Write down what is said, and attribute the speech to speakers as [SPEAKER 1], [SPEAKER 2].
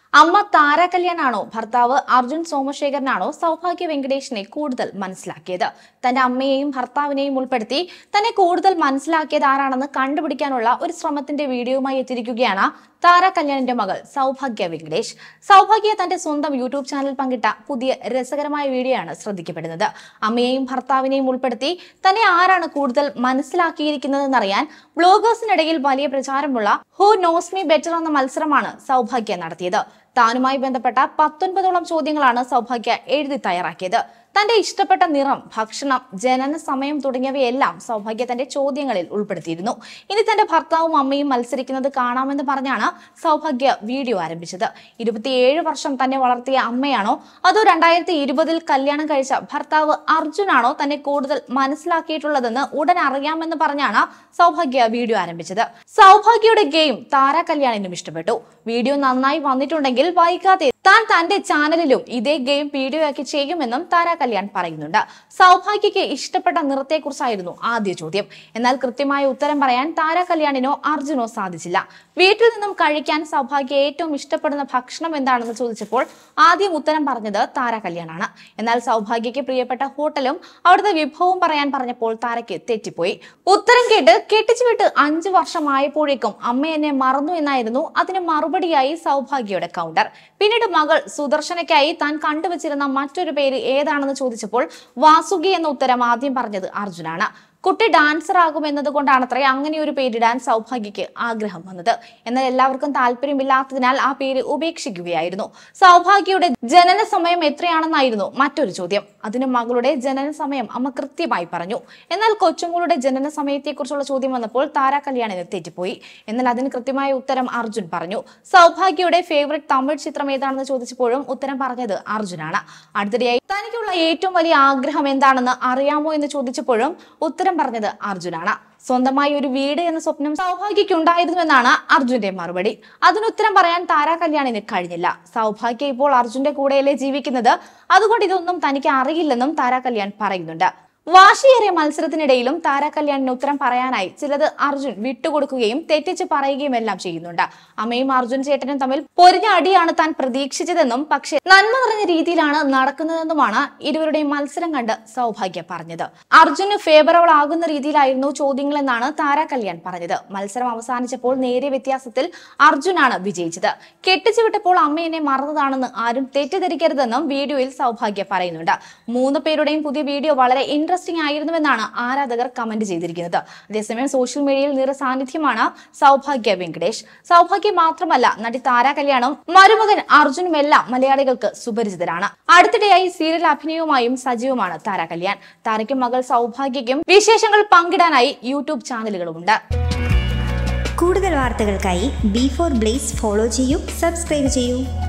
[SPEAKER 1] അമ്മ താര കല്യാണാണോ ഭർത്താവ് അർജുൻ സോമശേഖരനാണോ സൗഭാഗ്യ വെങ്കടേഷിനെ കൂടുതൽ മനസ്സിലാക്കിയത്? തന്റെ അമ്മയെയും ഭർത്താവിനെയും ഉൾപ്പെടുത്തി തന്നെ കൂടുതൽ മനസ്സിലാക്കിയത് ആരാണെന്ന് കണ്ടുപിടിക്കാനുള്ള ഒരു ശ്രമത്തിന്റെ വീഡിയോയുമായി എത്തിയിരിക്കുകയാണ് താര കല്യാണിന്റെ മകൾ സൗഭാഗ്യ വെങ്കടേഷ്. സൗഭാഗ്യ തന്റെ സ്വന്തം യൂട്യൂബ് ചാനൽ പങ്കിട്ട പുതിയ രസകരമായ വീഡിയോ ആണ് ശ്രദ്ധിക്കപ്പെടുന്നത്. അമ്മയെയും ഭർത്താവിനെയും ഉൾപ്പെടുത്തി തന്നെ ആരാണ് കൂടുതൽ മനസ്സിലാക്കിയിരിക്കുന്നതെന്നറിയാൻ ബ്ലോഗേഴ്സിനിടയിൽ വലിയ പ്രചാരമുള്ള ഹു നോസ് മീ ബെറ്റർ എന്ന മത്സരമാണ് സൗഭാഗ്യ നടത്തിയത്. താനുമായി ബന്ധപ്പെട്ട 19ഓളം ചോദ്യങ്ങളാണ് സൗഭാഗ്യ എഴുതി തയ്യാറാക്കിയത്. തന്റെ ഇഷ്ടപ്പെട്ട നിറം, ഭക്ഷണം, ജനന സമയം തുടങ്ങിയവയെല്ലാം സൗഭാഗ്യ തന്റെ ചോദ്യങ്ങളിൽ ഉൾപ്പെടുത്തിയിരുന്നു. ഇനി തന്റെ ഭർത്താവും അമ്മയും മത്സരിക്കുന്നത് കാണാമെന്ന് പറഞ്ഞാണ് സൗഭാഗ്യ വീഡിയോ ആരംഭിച്ചത്. 27 വർഷം തന്നെ വളർത്തിയ അമ്മയാണോ അതോ 2020 കല്യാണം കഴിച്ച ഭർത്താവ് അർജുനാണോ തന്നെ കൂടുതൽ മനസ്സിലാക്കിയിട്ടുള്ളതെന്ന് ഉടൻ അറിയാമെന്ന് പറഞ്ഞാണ് സൗഭാഗ്യ വീഡിയോ ആരംഭിച്ചത്. സൗഭാഗ്യയുടെ ഗെയിം താര കല്യാണിനും ഇഷ്ടപ്പെട്ടു. വീഡിയോ നന്നായി വന്നിട്ടുണ്ടെങ്കിൽ വൈകാതെ താൻ തന്റെ ചാനലിലും ഇതേ ഗെയിം വീഡിയോയാക്കി ചെയ്യുമെന്നും താര കല്യാൺ പറയുന്നുണ്ട്. സൗഭാഗ്യയ്ക്ക് ഇഷ്ടപ്പെട്ട നിറത്തെക്കുറിച്ചായിരുന്നു ആദ്യ ചോദ്യം. എന്നാൽ കൃത്യമായ ഉത്തരം പറയാൻ താര കല്യാണിനോ അർജുനോ സാധിച്ചില്ല. വീട്ടിൽ നിന്നും കഴിക്കാൻ സൗഭാഗ്യ ഏറ്റവും ഇഷ്ടപ്പെടുന്ന ഭക്ഷണം എന്താണെന്ന് ചോദിച്ചപ്പോൾ ആദ്യം ഉത്തരം പറഞ്ഞത് താര കല്യാണാണ്. എന്നാൽ സൗഭാഗ്യയ്ക്ക് പ്രിയപ്പെട്ട ഹോട്ടലും അവിടുത്തെ വിഭവവും പറയാൻ പറഞ്ഞപ്പോൾ താരയ്ക്ക് തെറ്റിപ്പോയി. ഉത്തരം കേട്ട് കെട്ടിച്ചു വിട്ട് 5 വർഷമായപ്പോഴേക്കും അമ്മ എന്നെ മറന്നു എന്നായിരുന്നു അതിന് മറുപടിയായി സൗഭാഗ്യയുടെ കൗണ്ടർ. പിന്നീട് മകൾ സുദർശനയ്ക്കായി താൻ കണ്ടുവച്ചിരുന്ന മറ്റൊരു പേര് ഏതാണെന്ന് ചോദിച്ചപ്പോൾ വാസുകി എന്ന ഉത്തരം ആദ്യം പറഞ്ഞത് അർജുനാണ്. കുട്ടി ഡാൻസർ ആകുമെന്നത് കൊണ്ടാണത്രേ അങ്ങനെ ഒരു പേരിടാൻ സൗഭാഗ്യയ്ക്ക് ആഗ്രഹം വന്നത്. എന്നാൽ എല്ലാവർക്കും താല്പര്യമില്ലാത്തതിനാൽ ആ പേര് ഉപേക്ഷിക്കുകയായിരുന്നു. സൗഭാഗ്യയുടെ ജനന സമയം എത്രയാണെന്നായിരുന്നു മറ്റൊരു ചോദ്യം. അതിന് മകളുടെ ജനന സമയം അമ്മ കൃത്യമായി പറഞ്ഞു. എന്നാൽ കൊച്ചുങ്ങളുടെ ജനന സമയത്തെക്കുറിച്ചുള്ള ചോദ്യം വന്നപ്പോൾ താര കല്യാണിന് തെറ്റിപ്പോയി. എന്നാൽ അതിന് കൃത്യമായ ഉത്തരം അർജുൻ പറഞ്ഞു. സൗഭാഗ്യയുടെ ഫേവറേറ്റ് തമിഴ് ചിത്രം ഏതാണെന്ന് ചോദിച്ചപ്പോഴും ഉത്തരം പറഞ്ഞത് അർജുനാണ്. അടുത്തിടെയായി തനിക്കുള്ള ഏറ്റവും വലിയ ആഗ്രഹം എന്താണെന്ന് അറിയാമോ എന്ന് ചോദിച്ചപ്പോഴും ഉത്തരം പറഞ്ഞത് അർജുനാണ്. സ്വന്തമായി ഒരു വീട് എന്ന സ്വപ്നം സൗഭാഗ്യയ്ക്ക് ഉണ്ടായിരുന്നുവെന്നാണ് അർജുന്റെ മറുപടി. അതിനുത്തരം പറയാൻ താര കല്യാണിന് കഴിഞ്ഞില്ല. സൗഭാഗ്യ ഇപ്പോൾ അർജുന്റെ കൂടെയല്ലേ ജീവിക്കുന്നത്, അതുകൊണ്ട് ഇതൊന്നും തനിക്ക് അറിയില്ലെന്നും താര കല്യാൺ പറയുന്നുണ്ട്. വാശിയേറിയ മത്സരത്തിനിടയിലും താര കല്യാണിന് ഉത്തരം പറയാനായി ചിലത് അർജുൻ വിട്ടുകൊടുക്കുകയും തെറ്റിച്ച് പറയുകയും എല്ലാം ചെയ്യുന്നുണ്ട്. അമ്മയും അർജുൻ ചേട്ടനും തമ്മിൽ പൊരിഞ്ഞ അടിയാണ് താൻ പ്രതീക്ഷിച്ചതെന്നും പക്ഷേ നന്മ നിറഞ്ഞ രീതിയിലാണ് നടക്കുന്നതെന്നുമാണ് ഇരുവരുടെയും മത്സരം കണ്ട് സൗഭാഗ്യ പറഞ്ഞത്. അർജുന് ഫേവറബിൾ ആകുന്ന രീതിയിലായിരുന്നു ചോദ്യങ്ങളെന്നാണ് താര കല്യാൺ പറഞ്ഞത്. മത്സരം അവസാനിച്ചപ്പോൾ നേരിയ വ്യത്യാസത്തിൽ അർജുനാണ് വിജയിച്ചത്. കെട്ടിച്ചു വിട്ടപ്പോൾ അമ്മ എന്നെ മറന്നതാണെന്ന് ആരും തെറ്റിദ്ധരിക്കരുതെന്നും വീഡിയോയിൽ സൗഭാഗ്യ പറയുന്നുണ്ട്. 3 പേരുടെയും പുതിയ വീഡിയോ വളരെ ഇൻട്രസ്റ്റിംഗ് ആയിരുന്നുവെന്നാണ് ആരാധകർ കമന്റ് ചെയ്തിരിക്കുന്നത്. അതേസമയം സോഷ്യൽ മീഡിയയിൽ നിറ സാന്നിധ്യമാണ് സൗഭാഗ്യ വെങ്കടേഷ്. സൗഭാഗ്യ മാത്രമല്ല, നടി താര കല്യാണും മരുമകൻ അർജുനും എല്ലാം മലയാളികൾക്ക് സുപരിചിതരാണ്. അടുത്തിടെയായി സീരിയൽ അഭിനയവുമായും സജീവമാണ് താര കല്യാൺ. താരയ്ക്കും മകൾ സൗഭാഗ്യയ്ക്കും വിശേഷങ്ങൾ പങ്കിടാനായി യൂട്യൂബ് ചാനലുകളുമുണ്ട്.
[SPEAKER 2] കൂടുതൽ വാർത്തകൾക്കായി B4 Blaze ഫോളോ ചെയ്യൂ, സബ്സ്ക്രൈബ് ചെയ്യൂ.